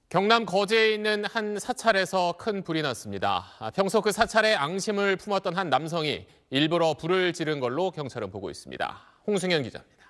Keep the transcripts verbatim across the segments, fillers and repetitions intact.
경남 거제에 있는 한 사찰에서 큰 불이 났습니다. 평소 그 사찰에 앙심을 품었던 한 남성이 일부러 불을 지른 걸로 경찰은 보고 있습니다. 홍승현 기자입니다.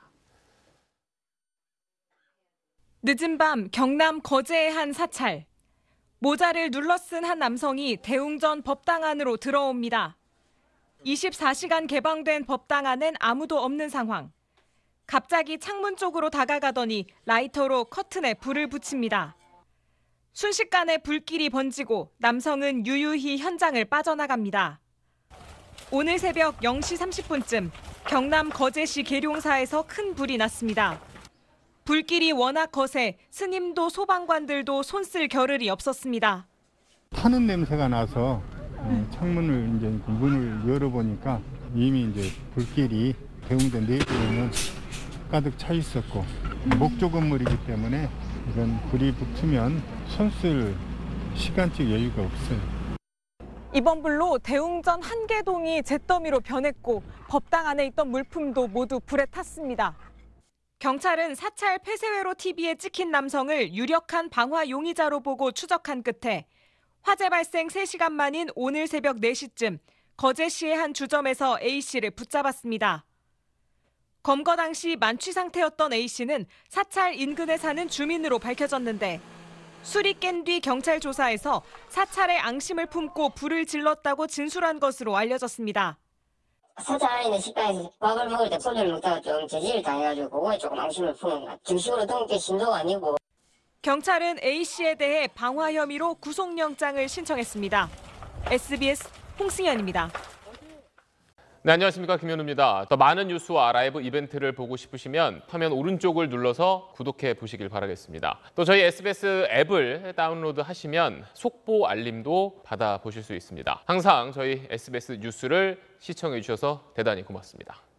늦은 밤 경남 거제의 한 사찰. 모자를 눌러 쓴 한 남성이 대웅전 법당 안으로 들어옵니다. 이십사 시간 개방된 법당 안엔 아무도 없는 상황. 갑자기 창문 쪽으로 다가가더니 라이터로 커튼에 불을 붙입니다. 순식간에 불길이 번지고 남성은 유유히 현장을 빠져나갑니다. 오늘 새벽 영 시 삼십 분쯤 경남 거제시 계룡사에서 큰 불이 났습니다. 불길이 워낙 거세 스님도 소방관들도 손쓸 겨를이 없었습니다. 타는 냄새가 나서 창문을 이제 문을 열어보니까 이미 이제 불길이 대웅전 내부에는 가득 차 있었고 목조 건물이기 때문에 이건 불이 붙으면 손쓸 시간적 여유가 없어요. 이번 불로 대웅전 한 개동이 잿더미로 변했고 법당 안에 있던 물품도 모두 불에 탔습니다. 경찰은 사찰 폐쇄회로 티비에 찍힌 남성을 유력한 방화 용의자로 보고 추적한 끝에 화재 발생 세 시간 만인 오늘 새벽 네 시쯤 거제시의 한 주점에서 A씨를 붙잡았습니다. 검거 당시 만취 상태였던 A씨는 사찰 인근에 사는 주민으로 밝혀졌는데 술이 깬 뒤 경찰 조사에서 사찰에 앙심을 품고 불을 질렀다고 진술한 것으로 알려졌습니다. 사찰 안에 있는 식당에서 밥을 먹을 때 소주를 먹다가 좀 저지를 당해가지고 그거에 조금 앙심을 품은 거야. 중식으로 등록된 신도가 아니고. 경찰은 A씨에 대해 방화 혐의로 구속영장을 신청했습니다. 에스비에스 홍승현입니다. 네, 안녕하십니까. 김현우입니다. 더 많은 뉴스와 라이브 이벤트를 보고 싶으시면 화면 오른쪽을 눌러서 구독해 보시길 바라겠습니다. 또 저희 에스비에스 앱을 다운로드 하시면 속보 알림도 받아보실 수 있습니다. 항상 저희 에스비에스 뉴스를 시청해 주셔서 대단히 고맙습니다.